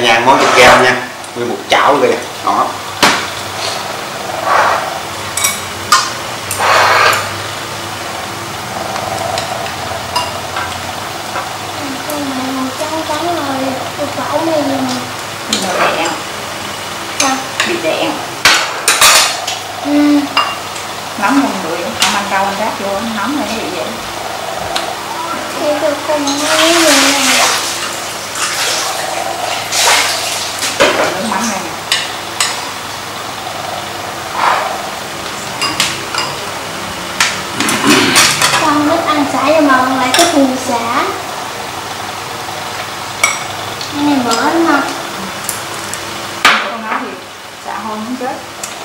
nhà món thịt kèo nha, nguyên một chảo kìa, ngon. Trắng rồi, tôi phẫu này mà. Nó đen. Sao? Bị đen. Nóng không người, không ăn rau ăn rác vô, nóng này nó bị vậy. Thì tôi không có gì này. Nước mắm này nè. Con thích ăn xả nhưng mà con lại thích mùi xả. Cái này mỡ lắm không? Con nói thì xả hôi muốn chết.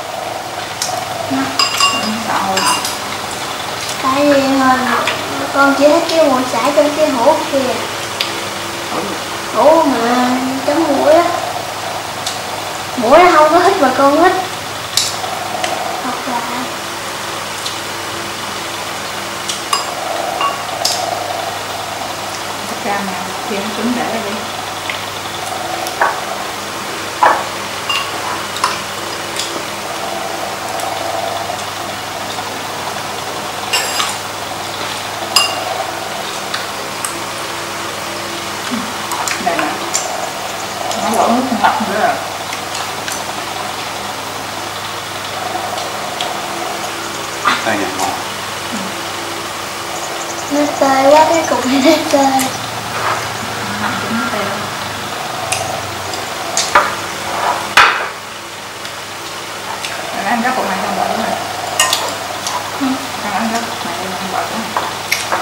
Xả hôi. Tại vì con chỉ thích cái mùi xả trong cái hũ kìa. Hũ mà chấm mũi á. Mũi nó không có thích mà con thích. Hoặc là cam nè, thêm trứng để đây đi. Đây nè, nó lỗ nước ngọt nữa rồi. Đây nhà ngon. nó tê quá, cái cục này nó tê. Nằm trứng nó tê. Đang ăn cái cục này trong bờ đúng rồi. Đang ăn cái cục này trong bờ đúng rồi.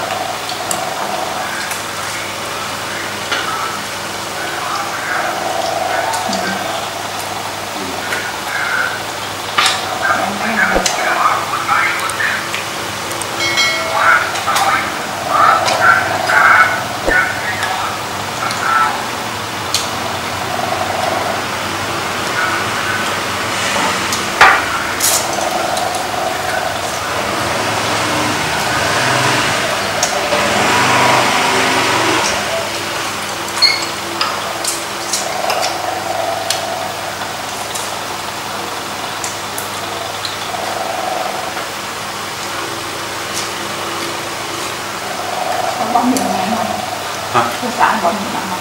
Bóng miệng này không? Hả? Tôi xả bóng miệng không?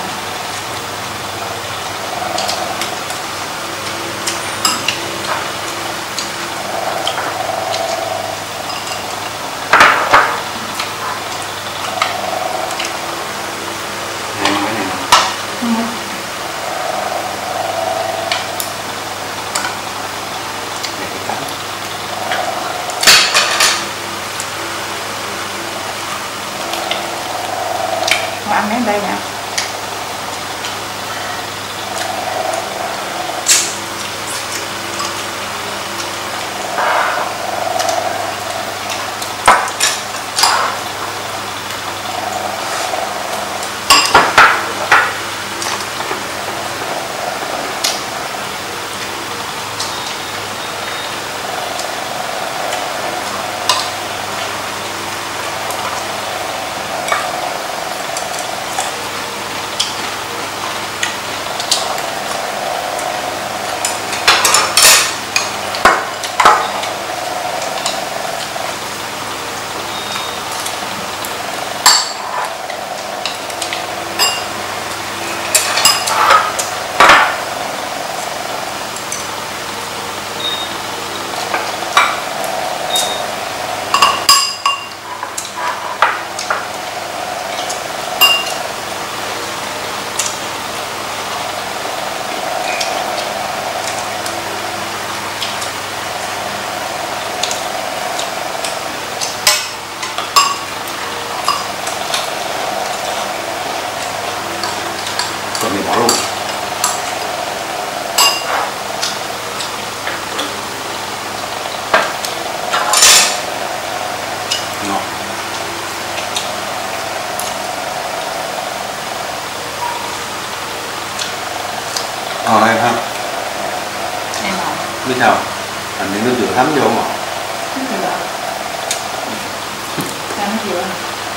Ăn đến đây nè. Còn mình bỏ luôn. Ngon. Em ha. Em ngon. Biết sao? Thành những nước dừa thấm vô không ạ? Nước dừa. Sao nước dừa?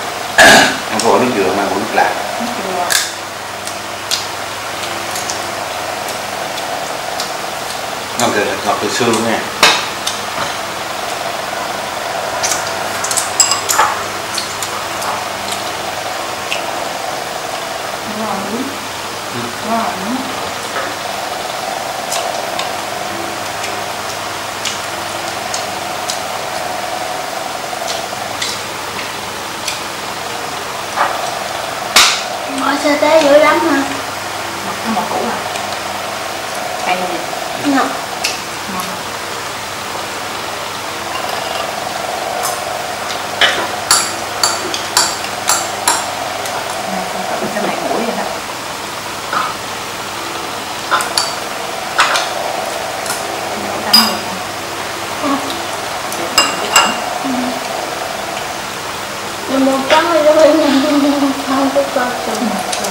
Em có nước dừa mà có nước lạc. Nước dừa. ngọt từ xương nha. Bỏ sơ tế dữ lắm hả? Một củ à? Hay gì? Ngọt. Ngon. Này, con tự cái này mũi vậy đó. Nấu cắn được không? Nhưng một cắn thì nó hơi nhanh, không có cơ chừng.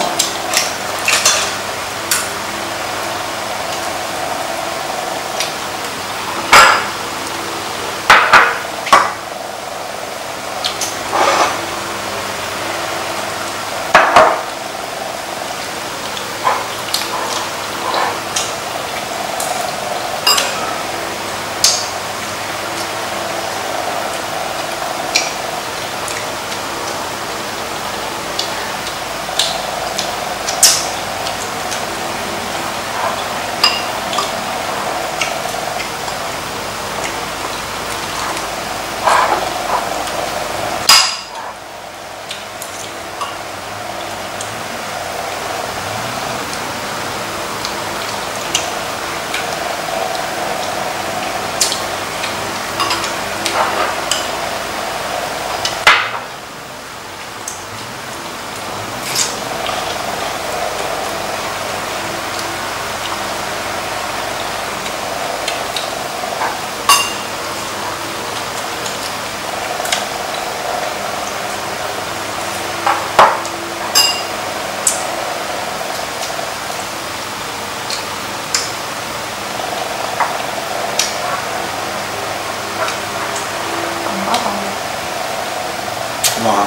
Ngon.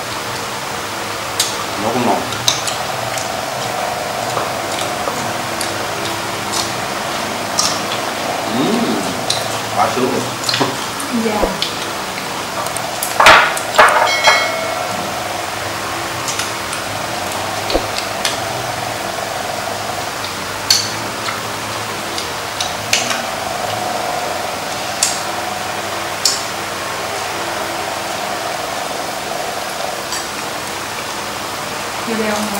Nấu cũng ngon. Quá sướng rồi. Dạ. Vô đeo không?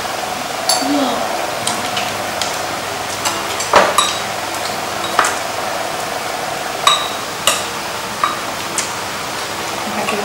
Cà chua.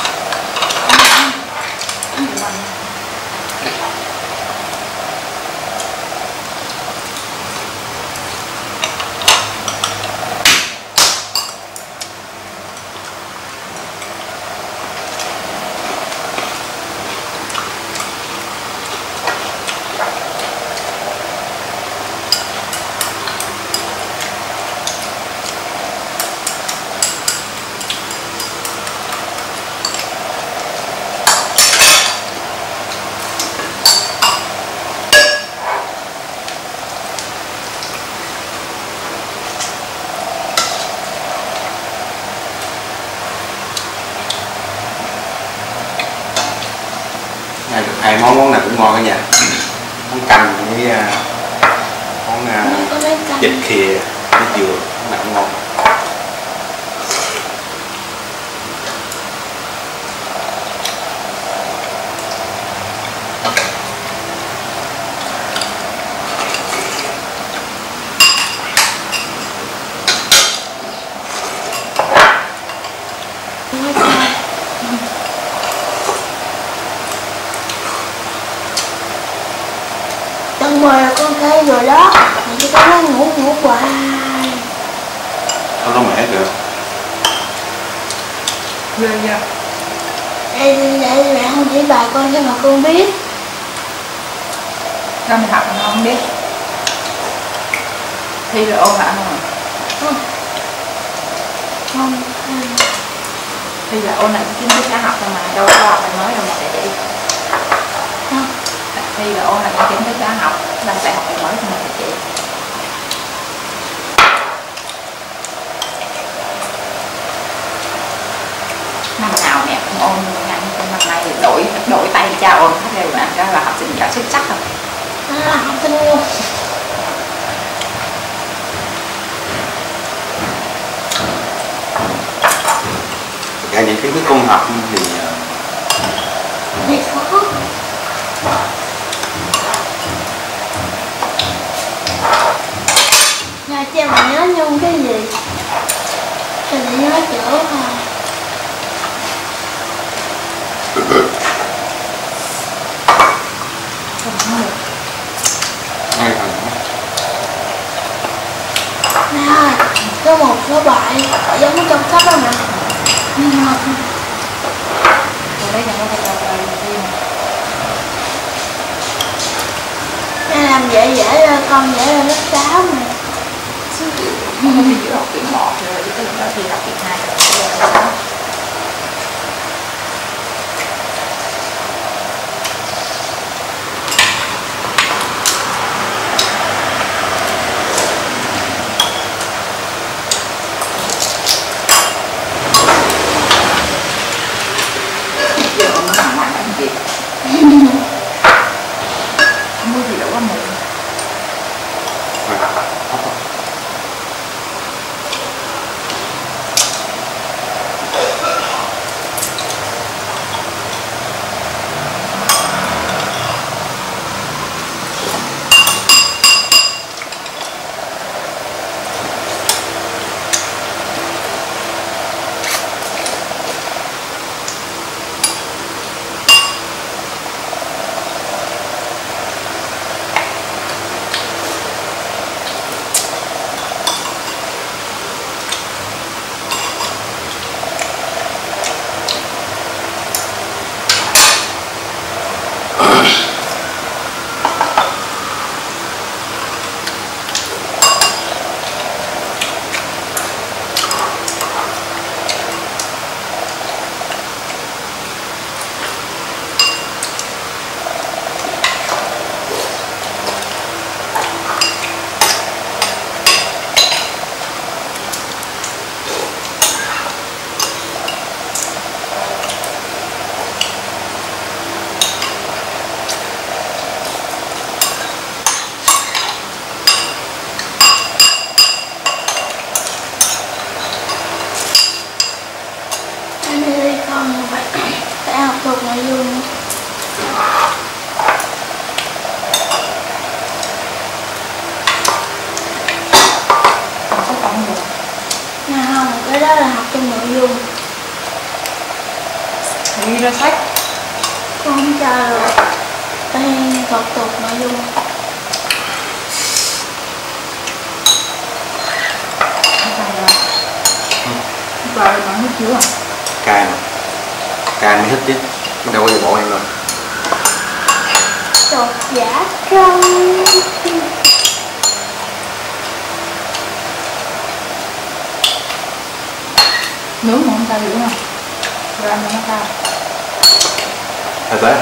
Này được hai món nào cũng ngon cả nhà. Món canh với món vịt khìa với dừa, món nào cũng ngon. Tầng 10 là con thấy rồi đó. Mình có nó ngủ hoài. Nó mẻ được. Ghê chưa? Để mẹ không chỉ bài con cho mà con biết. Sao mình học mà không biết? Thi rồi ôn lại không? Không. Không. Thi là ôn lại kiến thức đã học thôi mà đâu có học bài mới đâu mà để chị. Không. Thi là ôn lại kiến thức đã học, là phải học bài mới thôi mà để chị. cha ôm hết đều bạn đó là học sinh giỏi xuất sắc không? Học sinh ngu. Cả những cái công học thì khó. Nhà cha mà nhớ nhung cái gì thì để nhớ chữa mà. ngay thằng Nè, có một số bài giống trong sách đó nè. Nhưng mà Rồi đấy chẳng có phải là gì mà. Nè làm dễ dễ ra con dễ ra lớp 6 nè. Không có giữa học kỳ 1 rồi cái đó thì học kỳ 2 rồi. Giờ con nó nặng làm gì? Không có gì đâu có mụn. phải học thuộc nội dung. Có con được. Nha không, cái đó là học trong nội dung. Ghi ra sách. Con không cho được. Phải học thuộc nội dung. Rồi bạn hết chưa? cay mà cay mới thích chứ đâu có gì bộ em đâu. Chột giả trong Nướng mà không sao dữ không? Rồi ăn cho nó cao. Thật đấy.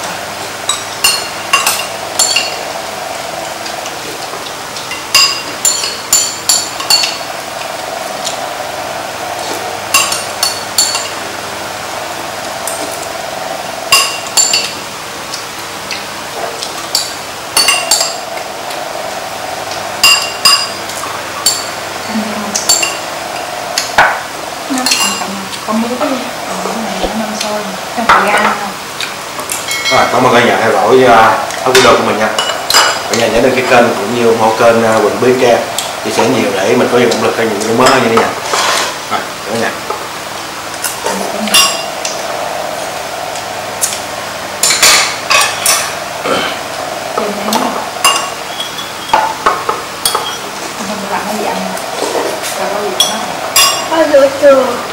Không biết cái gì. Cái này nó nêm sôi trong thời gian không? Rồi, cảm ơn cả nhà theo dõi video của mình nha. Cả nhà nhớ đăng ký kênh cũng như một kênh Quỳnh Bí Tre chia sẻ nhiều để mình có nhiều động lực cho những video mới hơn như thế này. Rồi, cả nhà. Không làm cái gì ăn. Rồi có gì đó. Ôi, được chưa?